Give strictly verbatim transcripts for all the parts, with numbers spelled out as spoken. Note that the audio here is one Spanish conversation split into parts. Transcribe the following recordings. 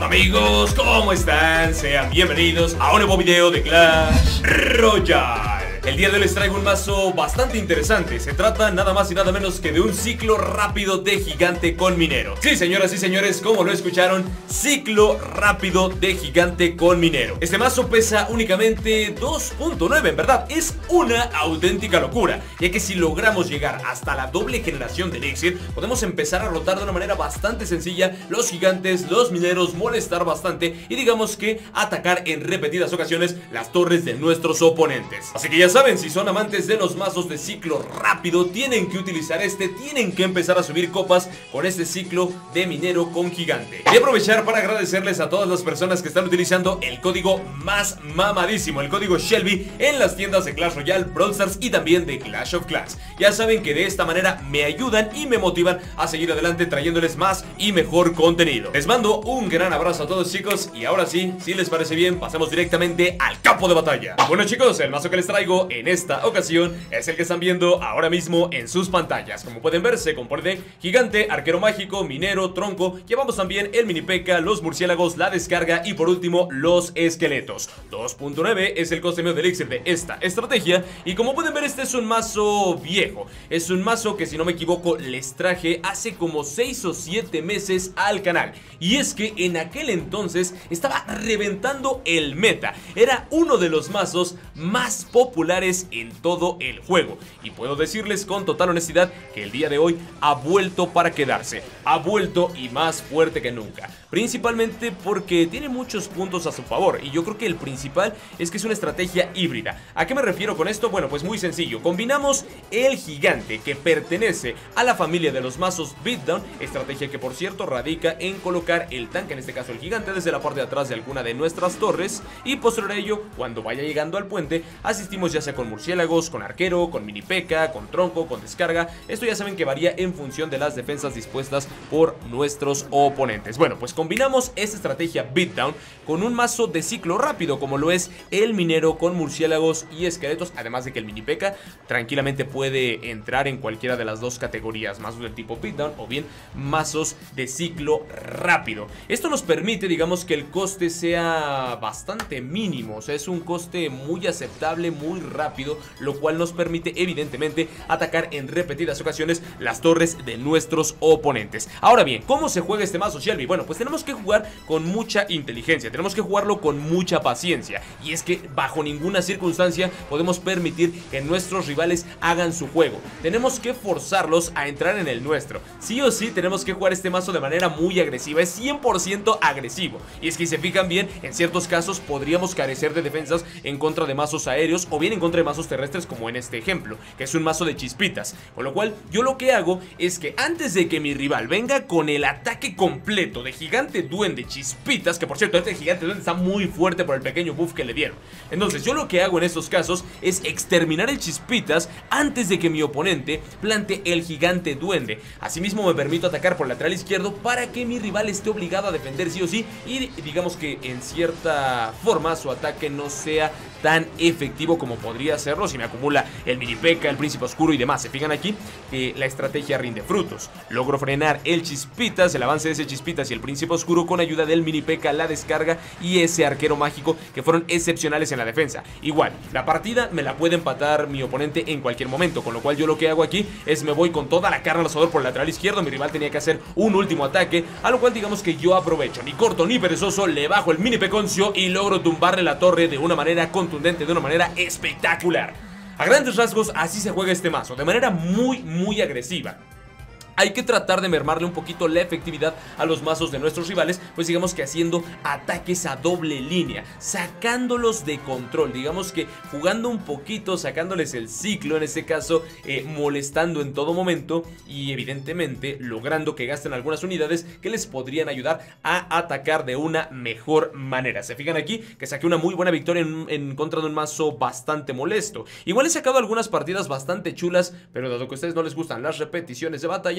onda amigos? ¿Cómo están? Sean bienvenidos a un nuevo video de Clash Royale. El día de hoy les traigo un mazo bastante interesante. Se trata nada más y nada menos que de un ciclo rápido de gigante con minero. Sí, señoras y señores, como lo escucharon, ciclo rápido de gigante con minero. Este mazo pesa únicamente dos punto nueve, en verdad, es una auténtica locura, ya que si logramos llegar hasta la doble generación de elixir, podemos empezar a rotar de una manera bastante sencilla los gigantes, los mineros, molestar bastante y digamos que atacar en repetidas ocasiones las torres de nuestros oponentes. Así que ya saben, si son amantes de los mazos de ciclo rápido, tienen que utilizar este, tienen que empezar a subir copas con este ciclo de minero con gigante. Voy a aprovechar para agradecerles a todas las personas que están utilizando el código más mamadísimo, el código Shelby, en las tiendas de Clash Royale, Brawl Stars y también de Clash of Clans. Ya saben que de esta manera me ayudan y me motivan a seguir adelante trayéndoles más y mejor contenido. Les mando un gran abrazo a todos, chicos, y ahora sí, si les parece bien, pasemos directamente al campo de batalla. Bueno, chicos, el mazo que les traigo en esta ocasión es el que están viendo ahora mismo en sus pantallas. Como pueden ver, se compone de gigante, arquero mágico, minero, tronco. Llevamos también el mini P.E.K.K.A, los murciélagos, la descarga y por último los esqueletos. dos punto nueve es el coste medio de elixir de esta estrategia. Y como pueden ver, este es un mazo viejo. Es un mazo que, si no me equivoco, les traje hace como seis o siete meses al canal. Y es que en aquel entonces estaba reventando el meta. Era uno de los mazos más populares en todo el juego. Y puedo decirles con total honestidad que el día de hoy ha vuelto para quedarse. Ha vuelto y más fuerte que nunca. Principalmente porque tiene muchos puntos a su favor. Y yo creo que el principal es que es una estrategia híbrida. ¿A qué me refiero con esto? Bueno, pues muy sencillo. Combinamos el gigante, que pertenece a la familia de los mazos Beatdown. Estrategia que, por cierto, radica en colocar el tanque, en este caso el gigante, desde la parte de atrás de alguna de nuestras torres. Y posterior a ello, cuando vaya llegando al puente, asistimos ya sea con murciélagos, con arquero, con mini P.E.K.K.A, con tronco, con descarga. Esto ya saben que varía en función de las defensas dispuestas por nuestros oponentes. Bueno, pues combinamos esta estrategia Beatdown con un mazo de ciclo rápido, como lo es el minero con murciélagos y esqueletos. Además de que el mini P.E.K.K.A tranquilamente puede entrar en cualquiera de las dos categorías, mazos del tipo Beatdown o bien mazos de ciclo rápido. Esto nos permite, digamos, que el coste sea bastante mínimo. O sea, es un coste muy aceptable, muy rápido, lo cual nos permite evidentemente atacar en repetidas ocasiones las torres de nuestros oponentes. Ahora bien, ¿cómo se juega este mazo, Shelby? Bueno, pues tenemos que jugar con mucha inteligencia, tenemos que jugarlo con mucha paciencia, y es que bajo ninguna circunstancia podemos permitir que nuestros rivales hagan su juego. Tenemos que forzarlos a entrar en el nuestro. Sí o sí tenemos que jugar este mazo de manera muy agresiva, es cien por ciento agresivo, y es que si se fijan bien, en ciertos casos podríamos carecer de defensas en contra de mazos aéreos o bien en contra de mazos terrestres, como en este ejemplo, que es un mazo de chispitas. Con lo cual yo lo que hago es que antes de que mi rival venga con el ataque completo de gigante duende chispitas, que por cierto este gigante duende está muy fuerte por el pequeño buff que le dieron, entonces yo lo que hago en estos casos es exterminar el chispitas antes de que mi oponente plante el gigante duende. Asimismo me permito atacar por el lateral izquierdo para que mi rival esté obligado a defender sí o sí, y digamos que en cierta forma su ataque no sea tan efectivo como podría hacerlo si me acumula el mini P.E.K.K.A, el príncipe oscuro y demás. Se fijan aquí que la estrategia rinde frutos. Logro frenar el chispitas, el avance de ese chispitas y el príncipe oscuro con ayuda del mini P.E.K.K.A, la descarga y ese arquero mágico, que fueron excepcionales en la defensa. Igual, la partida me la puede empatar mi oponente en cualquier momento, con lo cual yo lo que hago aquí es me voy con toda la carne al asador por el lateral izquierdo. Mi rival tenía que hacer un último ataque, a lo cual digamos que yo aprovecho, ni corto ni perezoso, le bajo el mini Peconcio y logro tumbarle la torre de una manera contundente, de una manera espectacular. A grandes rasgos así se juega este mazo, de manera muy muy agresiva. Hay que tratar de mermarle un poquito la efectividad a los mazos de nuestros rivales, pues digamos que haciendo ataques a doble línea, sacándolos de control, digamos que jugando un poquito, sacándoles el ciclo, en este caso eh, molestando en todo momento y evidentemente logrando que gasten algunas unidades que les podrían ayudar a atacar de una mejor manera. Se fijan aquí que saqué una muy buena victoria en, en contra de un mazo bastante molesto. Igual he sacado algunas partidas bastante chulas, pero dado que a ustedes no les gustan las repeticiones de batalla,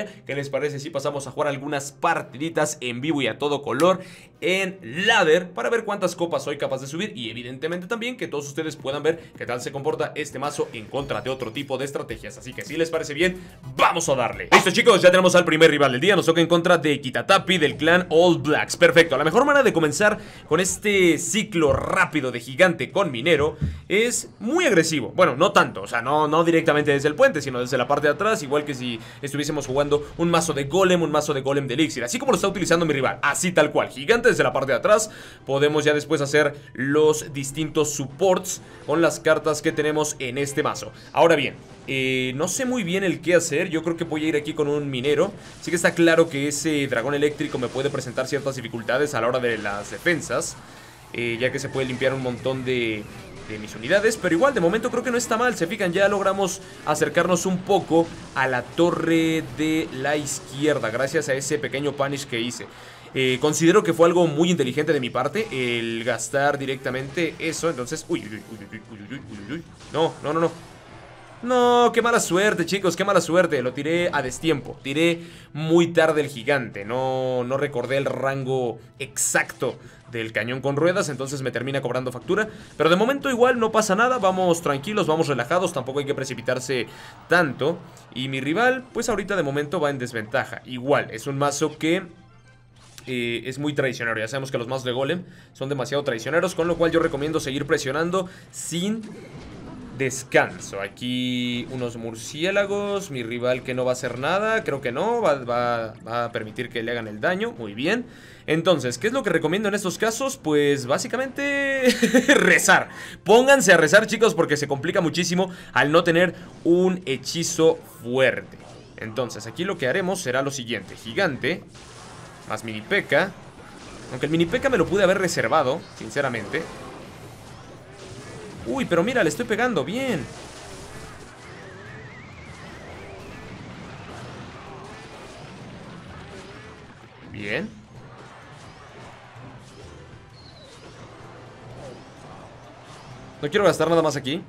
batalla. ¿Qué les parece si pasamos a jugar algunas partiditas en vivo y a todo color en ladder para ver cuántas copas soy capaz de subir? Y evidentemente también que todos ustedes puedan ver qué tal se comporta este mazo en contra de otro tipo de estrategias. Así que si les parece bien, vamos a darle. Listo, chicos, ya tenemos al primer rival del día. Nos toca en contra de Kitatapi del clan All Blacks. Perfecto, la mejor manera de comenzar con este ciclo rápido de gigante con minero es muy agresivo. Bueno, no tanto, o sea, no, no directamente desde el puente, sino desde la parte de atrás, igual que si estuviésemos jugando un mazo de golem, un mazo de golem de elixir, así como lo está utilizando mi rival, así tal cual, gigante desde la parte de atrás. Podemos ya después hacer los distintos supports con las cartas que tenemos en este mazo. Ahora bien, Eh, no sé muy bien el qué hacer. Yo creo que voy a ir aquí con un minero. Sí que está claro que ese dragón eléctrico me puede presentar ciertas dificultades a la hora de las defensas, eh, ya que se puede limpiar un montón de, de mis unidades. Pero igual, de momento creo que no está mal. Se fijan, ya logramos acercarnos un poco a la torre de la izquierda gracias a ese pequeño punish que hice. Eh, considero que fue algo muy inteligente de mi parte el gastar directamente eso. Entonces, uy, uy, uy, uy, uy, uy, uy, uy. No, no, no, no. No, qué mala suerte, chicos, qué mala suerte. Lo tiré a destiempo, tiré muy tarde el gigante. No, no recordé el rango exacto del cañón con ruedas, entonces me termina cobrando factura. Pero de momento igual no pasa nada, vamos tranquilos, vamos relajados. Tampoco hay que precipitarse tanto. Y mi rival, pues ahorita de momento va en desventaja. Igual, es un mazo que Eh, es muy traicionero. Ya sabemos que los mazos de golem son demasiado traicioneros, con lo cual yo recomiendo seguir presionando sin descanso. Aquí unos murciélagos. Mi rival que no va a hacer nada. Creo que no, va, va, va a permitir que le hagan el daño. Muy bien. Entonces, ¿qué es lo que recomiendo en estos casos? Pues básicamente rezar. Pónganse a rezar, chicos, porque se complica muchísimo al no tener un hechizo fuerte. Entonces, aquí lo que haremos será lo siguiente: gigante más mini P.E.K.K.A. Aunque el mini P.E.K.K.A. me lo pude haber reservado, sinceramente. Uy, pero mira, le estoy pegando, bien. Bien. No quiero gastar nada más aquí.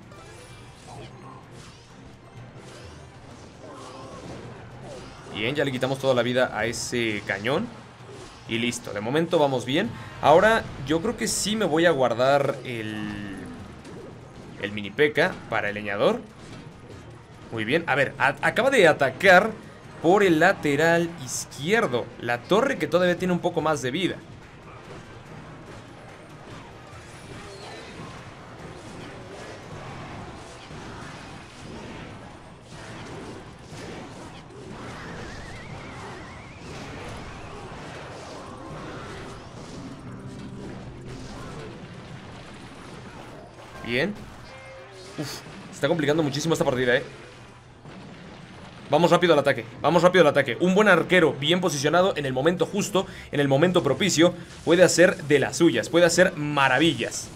Bien, ya le quitamos toda la vida a ese cañón. Y listo, de momento vamos bien. Ahora yo creo que sí me voy a guardar el El mini P.E.K.K.A. para el leñador. Muy bien, a ver, a acaba de atacar por el lateral izquierdo, la torre que todavía tiene un poco más de vida. Bien. Uf, se está complicando muchísimo esta partida, eh. Vamos rápido al ataque, vamos rápido al ataque. Un buen arquero bien posicionado en el momento justo, en el momento propicio, puede hacer de las suyas, puede hacer maravillas.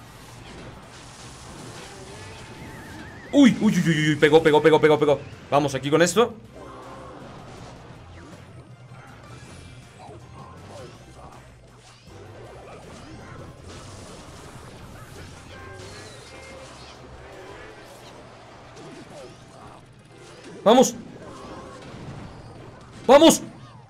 Uy, uy, uy, uy, uy, pegó, pegó, pegó, pegó, pegó. Vamos aquí con esto. ¡Vamos! ¡Vamos!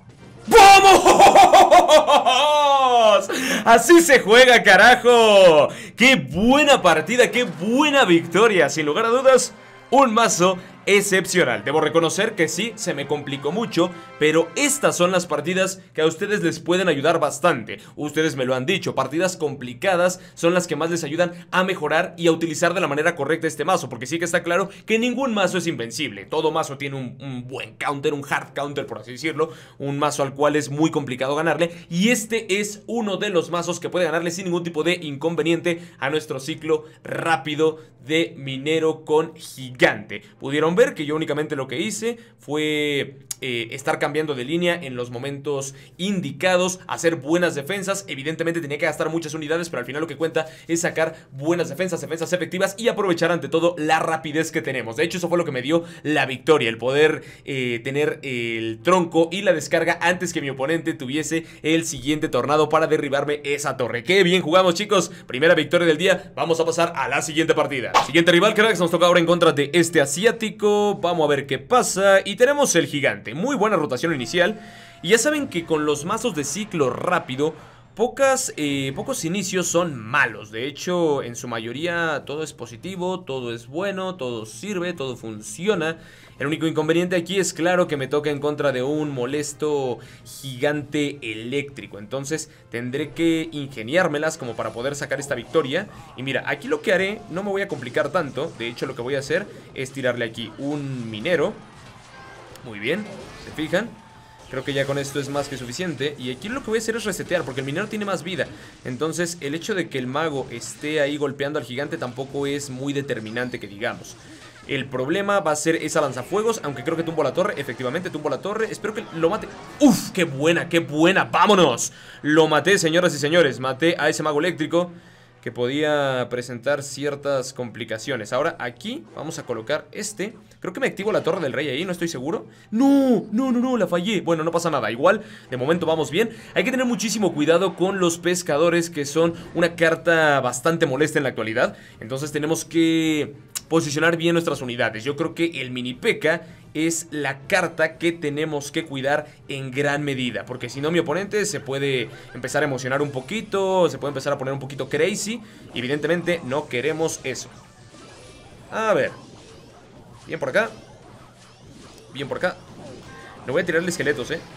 ¡Vamos! ¡Así se juega, carajo! ¡Qué buena partida! ¡Qué buena victoria! Sin lugar a dudas, un mazo excepcional. Debo reconocer que sí, se me complicó mucho, pero estas son las partidas que a ustedes les pueden ayudar bastante. Ustedes me lo han dicho, partidas complicadas son las que más les ayudan a mejorar y a utilizar de la manera correcta este mazo, porque sí que está claro que ningún mazo es invencible. Todo mazo tiene un, un buen counter, un hard counter, por así decirlo, un mazo al cual es muy complicado ganarle, y este es uno de los mazos que puede ganarle sin ningún tipo de inconveniente a nuestro ciclo rápido de minero con gigante. Pudieron ver que yo únicamente lo que hice fue eh, estar cambiando de línea en los momentos indicados, hacer buenas defensas. Evidentemente tenía que gastar muchas unidades, pero al final lo que cuenta es sacar buenas defensas, defensas efectivas y aprovechar ante todo la rapidez que tenemos. De hecho, eso fue lo que me dio la victoria, el poder eh, tener el tronco y la descarga antes que mi oponente tuviese el siguiente tornado para derribarme esa torre. ¡Qué bien jugamos, chicos! Primera victoria del día. Vamos a pasar a la siguiente partida. Siguiente rival, cracks, nos toca ahora en contra de este asiático. Vamos a ver qué pasa. Y tenemos el gigante. excelente. Muy buena rotación inicial. Y ya saben que con los mazos de ciclo rápido, Pocas, eh, pocos inicios son malos. De hecho, en su mayoría todo es positivo, todo es bueno, todo sirve, todo funciona. El único inconveniente aquí es claro que me toca en contra de un molesto gigante eléctrico. Entonces tendré que ingeniármelas como para poder sacar esta victoria. Y mira, aquí lo que haré, no me voy a complicar tanto. De hecho, lo que voy a hacer es tirarle aquí un minero. Muy bien, ¿se fijan? Creo que ya con esto es más que suficiente. Y aquí lo que voy a hacer es resetear, porque el minero tiene más vida. Entonces el hecho de que el mago esté ahí golpeando al gigante tampoco es muy determinante que digamos. El problema va a ser esa lanzafuegos, aunque creo que tumbo la torre. Efectivamente, tumbo la torre, espero que lo mate. ¡Uf! ¡Qué buena, qué buena! ¡Vámonos! Lo maté, señoras y señores. Maté a ese mago eléctrico que podía presentar ciertas complicaciones. Ahora aquí vamos a colocar este. Creo que me activo la torre del rey ahí, no estoy seguro. ¡No! ¡No, no, no! La fallé. Bueno, no pasa nada, igual de momento vamos bien. Hay que tener muchísimo cuidado con los pescadores, que son una carta bastante molesta en la actualidad. Entonces tenemos que posicionar bien nuestras unidades. Yo creo que el mini P.E.K.K.A es la carta que tenemos que cuidar en gran medida, porque si no mi oponente se puede empezar a emocionar un poquito, se puede empezar a poner un poquito crazy. Y evidentemente no queremos eso. A ver, bien por acá, bien por acá. No voy a tirarle esqueletos, eh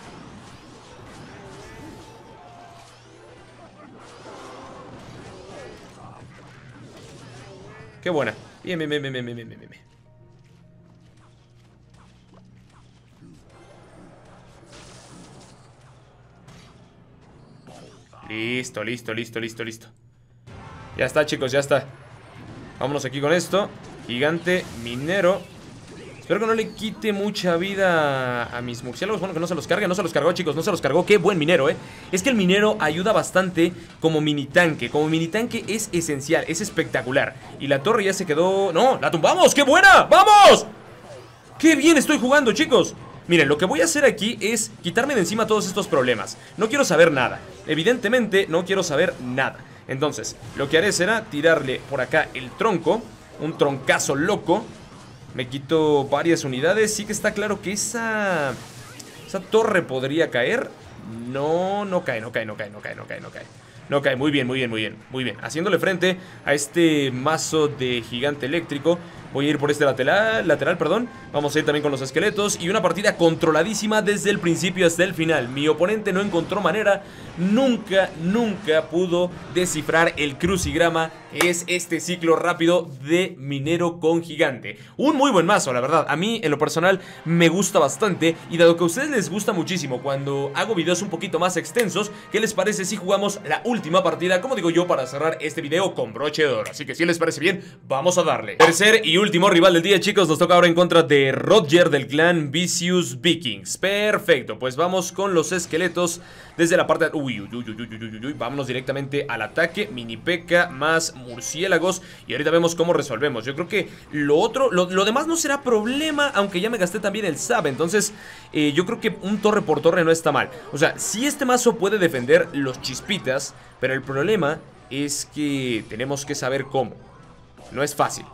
qué buena. Bien, bien, bien, bien, bien, bien, bien, bien. Listo, listo, listo, listo, listo. Ya está, chicos, ya está. Vámonos aquí con esto. Gigante, minero. Espero que no le quite mucha vida a mis murciélagos. Bueno, que no se los cargue, no se los cargó, chicos, no se los cargó. Qué buen minero, eh. Es que el minero ayuda bastante como mini tanque. Como mini tanque es esencial, es espectacular. Y la torre ya se quedó... ¡No! ¡La tumbamos! ¡Qué buena! ¡Vamos! ¡Qué bien estoy jugando, chicos! Miren, lo que voy a hacer aquí es quitarme de encima todos estos problemas. No quiero saber nada. Evidentemente no quiero saber nada. Entonces, lo que haré será tirarle por acá el tronco. Un troncazo loco. Me quito varias unidades. Sí que está claro que esa... Esa torre podría caer. No, no cae, no cae, no cae, no cae, no cae, no cae. No cae, muy bien, muy bien, muy bien, muy bien. Haciéndole frente a este mazo de gigante eléctrico. Voy a ir por este lateral, lateral, perdón. Vamos a ir también con los esqueletos. Y una partida controladísima desde el principio hasta el final. Mi oponente no encontró manera. Nunca, nunca pudo descifrar el crucigrama, que es este ciclo rápido de minero con gigante. Un muy buen mazo, la verdad. A mí, en lo personal, me gusta bastante. Y dado que a ustedes les gusta muchísimo cuando hago videos un poquito más extensos, ¿qué les parece si jugamos la última partida, como digo yo, para cerrar este video con broche de oro? Así que si les parece bien, vamos a darle. Tercer y último rival del día, chicos. Nos toca ahora en contra de Roger del clan Vicious Vikings. Perfecto, pues vamos con los esqueletos desde la parte... Uy, uy, uy, uy, uy, uy, uy, uy. Vámonos directamente al ataque. Mini P.E.K.K.A más murciélagos. Y ahorita vemos cómo resolvemos. Yo creo que lo otro, lo, lo demás no será problema, aunque ya me gasté también el sab. Entonces, eh, yo creo que un torre por torre no está mal. O sea, sí, este mazo puede defender los chispitas, pero el problema es que tenemos que saber cómo. No es fácil.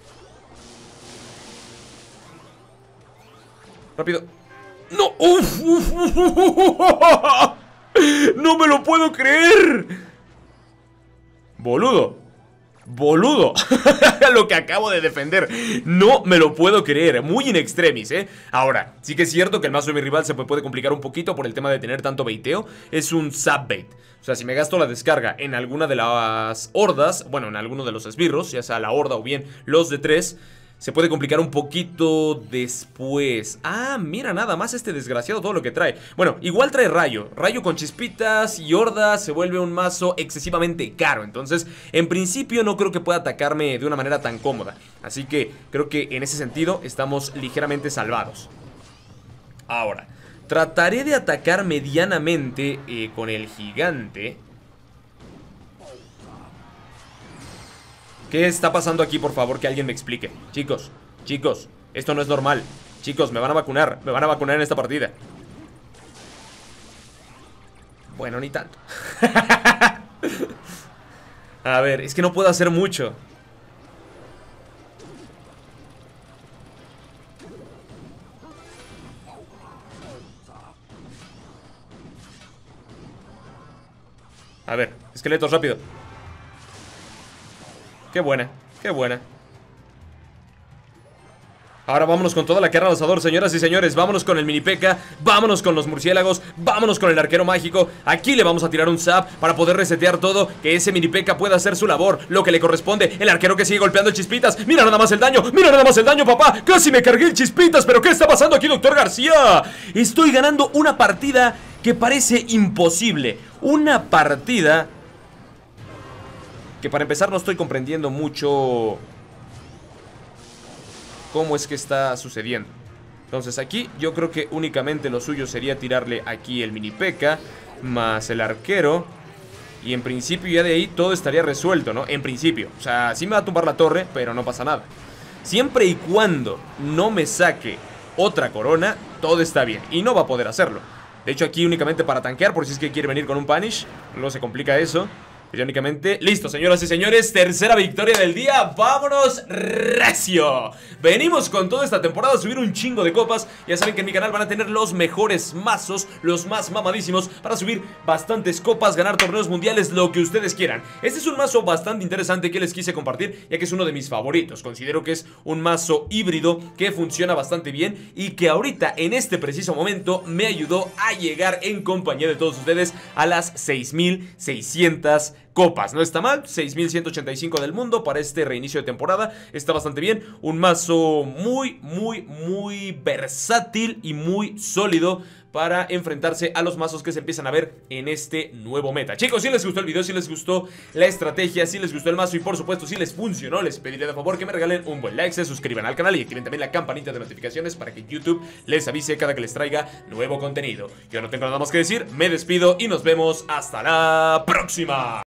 Rápido. ¡No! ¡Uf! ¡Uf! ¡Uf! ¡Uf! ¡No me lo puedo creer! Boludo. Boludo. Lo que acabo de defender. No me lo puedo creer. Muy in extremis, ¿eh? Ahora, sí que es cierto que el mazo de mi rival se puede complicar un poquito por el tema de tener tanto baiteo. Es un sub-bait. O sea, si me gasto la descarga en alguna de las hordas, bueno, en alguno de los esbirros, ya sea la horda o bien los de tres, se puede complicar un poquito después. Ah, mira, nada más este desgraciado todo lo que trae. Bueno, igual trae rayo. Rayo con chispitas y horda se vuelve un mazo excesivamente caro. Entonces, en principio no creo que pueda atacarme de una manera tan cómoda. Así que creo que en ese sentido estamos ligeramente salvados. Ahora, trataré de atacar medianamente eh, con el gigante. ¿Qué está pasando aquí, por favor? Que alguien me explique. Chicos, chicos, esto no es normal. Chicos, me van a vacunar. Me van a vacunar en esta partida. Bueno, ni tanto. A ver, es que no puedo hacer mucho. A ver, esqueletos, rápido. Qué buena, qué buena. Ahora vámonos con toda la carne al asador, señoras y señores. Vámonos con el mini P.E.K.K.A, vámonos con los murciélagos, vámonos con el arquero mágico. Aquí le vamos a tirar un zap para poder resetear todo, que ese mini P.E.K.K.A pueda hacer su labor, lo que le corresponde. El arquero que sigue golpeando chispitas. Mira nada más el daño, mira nada más el daño, papá. Casi me cargué el chispitas, pero ¿qué está pasando aquí, doctor García? Estoy ganando una partida que parece imposible. Una partida que, para empezar, no estoy comprendiendo mucho cómo es que está sucediendo. Entonces aquí yo creo que únicamente lo suyo sería tirarle aquí el mini P.E.K.K.A más el arquero, y en principio ya de ahí todo estaría resuelto, ¿no? En principio, o sea, sí me va a tumbar la torre, pero no pasa nada. Siempre y cuando no me saque otra corona, todo está bien, y no va a poder hacerlo. De hecho aquí únicamente para tanquear, por si es que quiere venir con un punish, no se complica eso. Únicamente, listo, señoras y señores, tercera victoria del día. ¡Vámonos recio! Venimos con toda esta temporada a subir un chingo de copas. Ya saben que en mi canal van a tener los mejores mazos, los más mamadísimos, para subir bastantes copas, ganar torneos mundiales, lo que ustedes quieran. Este es un mazo bastante interesante que les quise compartir, ya que es uno de mis favoritos. Considero que es un mazo híbrido que funciona bastante bien y que ahorita, en este preciso momento, me ayudó a llegar en compañía de todos ustedes a las seis mil seiscientas copas. No está mal, seis mil ciento ochenta y cinco del mundo para este reinicio de temporada. Está bastante bien, un mazo muy, muy, muy versátil y muy sólido para enfrentarse a los mazos que se empiezan a ver en este nuevo meta. Chicos, si les gustó el video, si les gustó la estrategia, si les gustó el mazo y por supuesto si les funcionó, les pediría de favor que me regalen un buen like, se suscriban al canal y activen también la campanita de notificaciones para que YouTube les avise cada que les traiga nuevo contenido. Yo no tengo nada más que decir, me despido y nos vemos hasta la próxima.